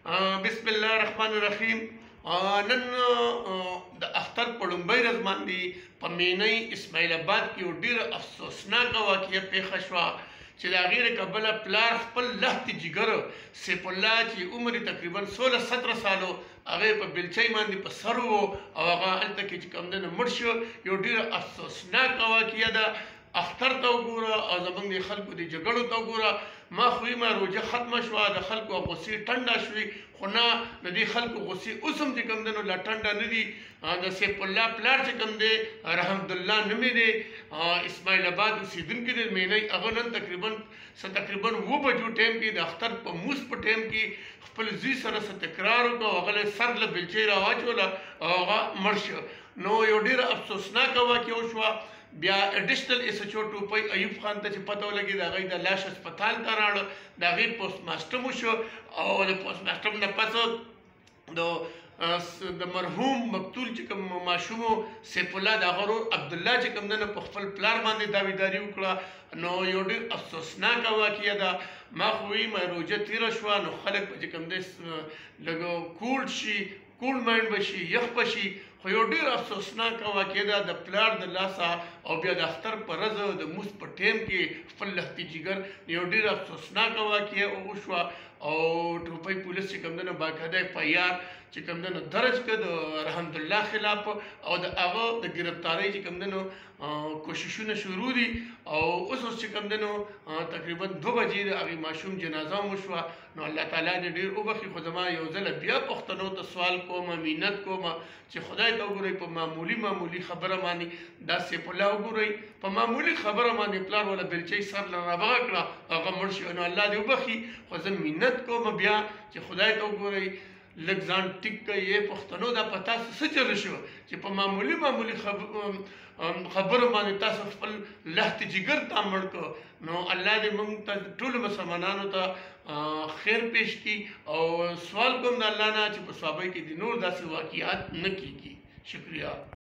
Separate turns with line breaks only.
بسم الله الرحمن الرحیم. نن د اختر په لومړۍ ورځ باندې په مینۍ اسماعیل آباد کې یو ډېره افسوسناکه واقعه پیښه شوه چې د هغې له کبله پلار خپل لختې جګر سیف الله چې عمر یې تقریبا 16-17 سالو هغه په بلچۍ باندې په سر و او هغه هلته کې چې کوم دی نو مړ شو. یو ډېره افسوسناکه واقعه ده. اختر ته وګوره او زموږ د خلکو د جګړو ته وګوره. ما خو یې روژه ختمه شوه، د خلکو غصې ټنډه شوې، خو نه د دې خلکو غصې اوس هم چې کوم دی نو لا ټنډه نه دي. د سیف الله پلار چې کوم دی رحمتالله نوم یې دی، اسماعیل آباد اوسېدونکی دی مینۍ. هغه نن تقریبا 7 بجو ټایم کې د اختر په موس په ټایم کې خپل زوی سره څه تکرار وکړ او هغه له سر له بلچۍ راواچوله او هغه مړ شو. نو یو ډېره افسوسناکه واقعه وشوه. بیا اډیشنل ایس ایچ او ټوپۍ ایوب خان ته چې پته ولګېد هغه یې د لاش هسپتال ته راوړه، د هغې پوسټ ماسټم وشو او د پوسټ ماسټم نه پس د مرحوم مقتول چې کوم ماشوم سیف الله د هغه ورور عبدالله چې کوم دی نو په خپل پلار باندې داویداري وکړه. نو یو ډېر افسوسناکه واقعه ده. ما خو ویم روژه تېره شوه نو خلک به چې کوم دی لږ کولډ شي، کولډ مایند به شي، یخ به شي، خو یو ډېر افسوسناکه واقعه ده. د پلار د لاسه او بیا د اختر په ورځ د موس په ټایم کې خپل لختې جګر یو ډېر افسوسناکه واقعه وشوه. او ټوپۍ پولیس چې کوم دی نو باقاعده اف آی آر چې کوم دی نو درج کړ د رحمتالله خلاف او د هغه د ګرفتارۍ چې کوم دی نو کوششونه شروع دي. او اوس چې کوم دی نو تقریبا 2 بجې د هغې ماشوم جنازه هم وشوه. نو الله تعالی دې ډېر وبخي. خو زما یو ځله بیا پښتنو ته سوال کوم، منت کوم چې خدای ته وګورئ په معمولي خبره باندې دا سیف الله وګورئ په معمولي خبره باندې پلار ولا بلچۍ سر له رابغه کړه هغه مړ شو. نو الله دې وبخي. خو زه منت کوم بیا چې خدای ته وګورئ لږ ځان ټیک کړئ. پښتنو دا په تاسو څه چلو شو چې په معمولي خبرو باندې تاسو خپل لختې جګر ته مړ کړو. نو الله دې موږ ته ټولو مسلمانانو ته خیر پیش کړي او سوال کوم د الله نه چې په صحابه کې د نور داسې واقعات نه کیږي. شکریہ.